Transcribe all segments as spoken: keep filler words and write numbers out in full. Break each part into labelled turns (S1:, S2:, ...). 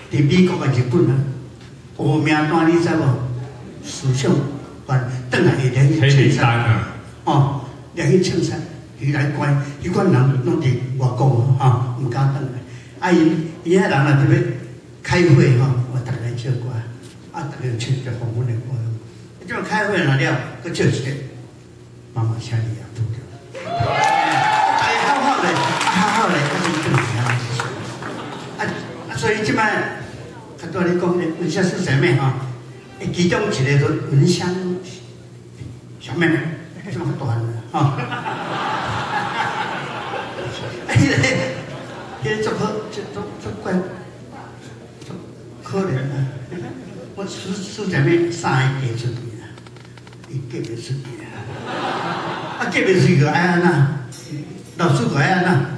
S1: 伫美国啊、日本啊，有名单你知无？思想关，转来会连去唱山哦，连去唱山，伊来关，迄款人拢伫外国吼，毋敢转来。啊，因伊遐人啊，特别开会吼，我逐个来唱歌，啊，逐个唱着红阮的歌。即种开会完了，佮唱一个，妈妈请你啊，拄着。哎，好好嘞，好好嘞，啊，真正是啊。啊啊，所以即摆，较多你讲的文香是啥物吼？诶，其中一个就文香小妹妹，这么大了吼。哎，迄个，迄个足可，足足足怪，足可怜啊！我输输啥物三个嫁出去啊，伊嫁袂出去啊，啊嫁袂出去个爱安怎？老师个爱安怎？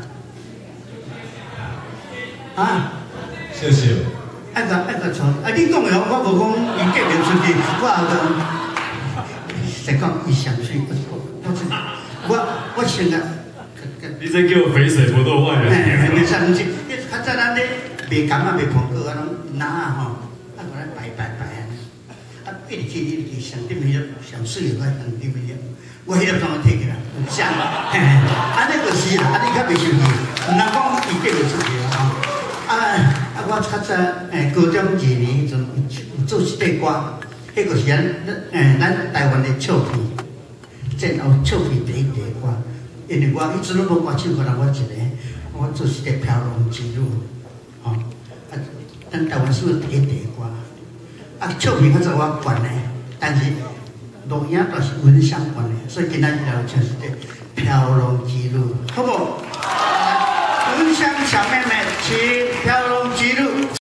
S1: 啊？
S2: 谢谢。
S1: 爱个爱个错，啊！你讲的我无讲伊嫁袂出去，我后头实讲伊上水，我我我现在。
S2: 你在叫我肥水不落外人。
S1: 哎，袂使唔是，你较早咱咧卖柑啊、卖苹果啊，拢拿啊吼，啊，我来摆摆摆啊，啊，一直去一直去，上顶迄粒上水个上顶迄粒，我迄粒怎么摕起来？香，嘿嘿，安尼就是啦，啊，你较袂受气，毋通讲伊嫁袂出去吼。啊啊，我较早诶高中二年迄阵有做一块歌，迄个是咱诶咱台湾的俏皮，战后俏皮第一块歌。因为我一直拢无歌手，可能我一个，我做一个飘浪之路，吼、哦，啊，咱台湾是第一第一歌，啊，唱片较早我管的，但是录影都是文香管的，所以今仔日就唱一个飘浪之路，好不好？文香小妹妹，请飘浪。